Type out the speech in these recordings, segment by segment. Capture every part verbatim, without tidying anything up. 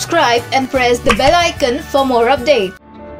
subscribe and press the bell icon for more updates.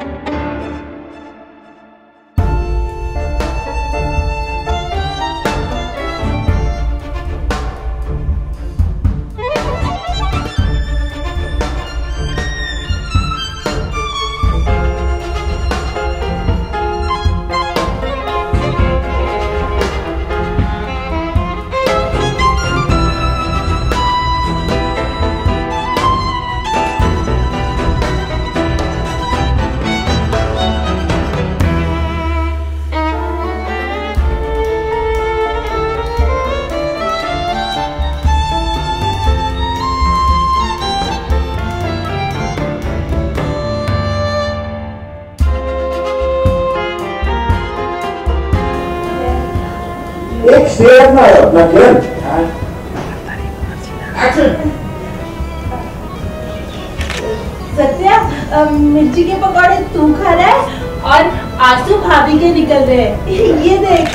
एक share था अपना किरण। Action. Satya, मिर्ची के पकौड़े तू खा रहा है और आंसू भाभी के निकल रहे हैं। ये देख।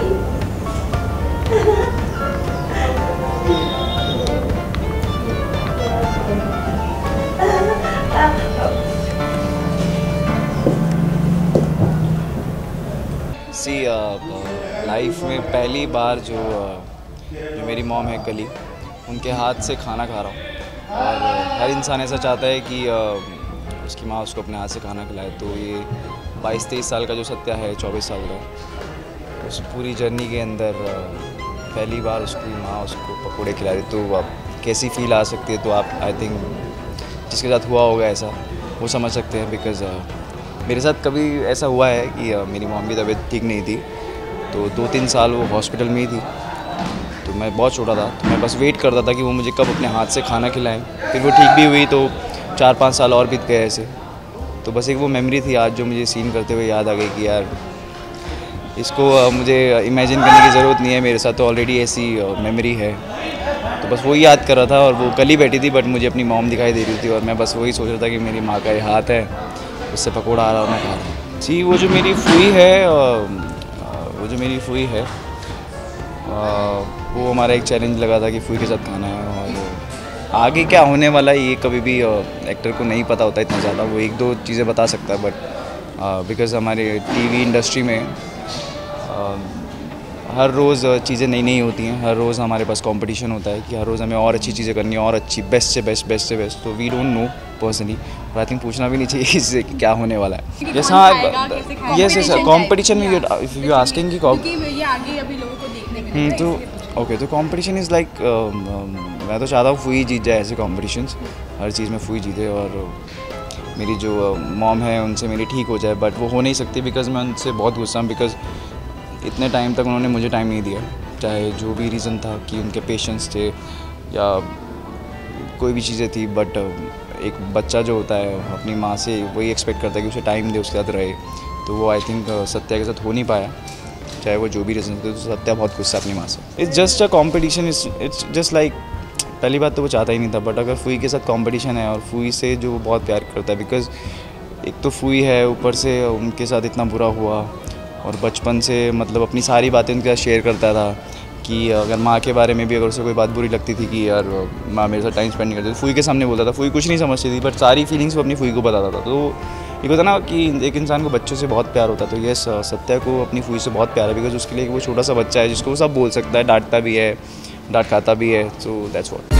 सी लाइफ में पहली बार जो जो मेरी मॉम है कली, उनके हाथ से खाना खा रहा हूँ। और हर इंसान ऐसा चाहता है कि उसकी माँ उसको अपने हाथ से खाना खिलाए। तो ये बाईस तेईस साल का जो सत्या है, चौबीस साल का, उस पूरी जर्नी के अंदर पहली बार उसकी माँ उसको पकौड़े खिला रही, तो आप कैसी फील आ सकती है। तो आप आई थिंक जिसके साथ हुआ होगा ऐसा, वो समझ सकते हैं। बिकॉज़ मेरे साथ कभी ऐसा हुआ है कि मेरी मॉम की तबीयत ठीक नहीं थी, तो दो तीन साल वो हॉस्पिटल में ही थी। तो मैं बहुत छोटा था, तो मैं बस वेट करता था कि वो मुझे कब अपने हाथ से खाना खिलाएं। फिर वो ठीक भी हुई, तो चार पाँच साल और बीत गए ऐसे। तो बस एक वो मेमोरी थी आज जो मुझे सीन करते हुए याद आ गई कि यार इसको मुझे इमेजिन करने की ज़रूरत नहीं है, मेरे साथ तो ऑलरेडी ऐसी मेमोरी है। तो बस वही याद कर रहा था। और वो कल ही बैठी थी, बट मुझे अपनी मॉम दिखाई दे रही थी, और मैं बस वही सोच रहा था कि मेरी माँ का ये हाथ है, उससे पकौड़ा आ रहा और मैं खा रहा हूँ। जी, वो जो मेरी फूई है वो जो मेरी फूई है वो हमारा एक चैलेंज लगा था कि फूई के साथ खाना है। और आगे क्या होने वाला है ये कभी भी एक्टर को नहीं पता होता इतना ज़्यादा। वो एक दो चीज़ें बता सकता है, बट बिकॉज़ हमारे टीवी इंडस्ट्री में हर रोज़ चीज़ें नई नई होती हैं। हर रोज़ हमारे पास कंपटीशन होता है कि हर रोज़ हमें और अच्छी चीज़ें करनी है, और अच्छी बेस्ट से बेस्ट बेस्ट से बेस्ट। तो वी डोंट नो पर्सनली, और आई थिंक पूछना भी नहीं चाहिए इससे कि क्या होने वाला है। यस हाँ, यस यस कंपटीशन में इफ़ यू आस्किंग कि तो ओके, तो कंपटीशन इज़ लाइक मैं तो चाहता हूँ फूई जीत जाए ऐसे कॉम्पिटिशन्स। हर चीज़ में फूई जीते, और मेरी जो मॉम है उनसे मेरी ठीक हो जाए। बट वो हो नहीं सकती, बिकॉज़ मैं उनसे बहुत गुस्सा हूँ। बिकॉज़ इतने टाइम तक उन्होंने मुझे टाइम नहीं दिया, चाहे जो भी रीज़न था, कि उनके पेशेंस थे या कोई भी चीज़ें थी। बट एक बच्चा जो होता है अपनी माँ से वही एक्सपेक्ट करता है कि उसे टाइम दे, उसके साथ रहे। तो वो आई थिंक सत्या के साथ हो नहीं पाया, चाहे वो जो भी रीज़न थे। तो सत्या बहुत गुस्सा अपनी माँ से। It's just a competition, it's just like, पहली बात तो वो चाहता ही नहीं था। बट अगर फूई के साथ कॉम्पिटिशन है, और फूई से जो बहुत प्यार करता है, बिकॉज़ एक तो फूई है, ऊपर से उनके साथ इतना बुरा हुआ, और बचपन से मतलब अपनी सारी बातें उनके साथ शेयर करता था। कि अगर माँ के बारे में भी अगर उसे कोई बात बुरी लगती थी कि यार माँ मेरे साथ टाइम स्पेंड नहीं करती, तो फूई के सामने बोलता था। फूई कुछ नहीं समझती थी, बट सारी फीलिंग्स वो अपनी फूई को बताता था। तो एक होता ना कि एक इंसान को बच्चों से बहुत प्यार होता है। तो ये सत्या को अपनी फूई से बहुत प्यार है, बिकॉज उसके लिए वो छोटा सा बच्चा है जिसको वो सब बोल सकता है, डांटता भी है, डांट खाता भी है। So that's what.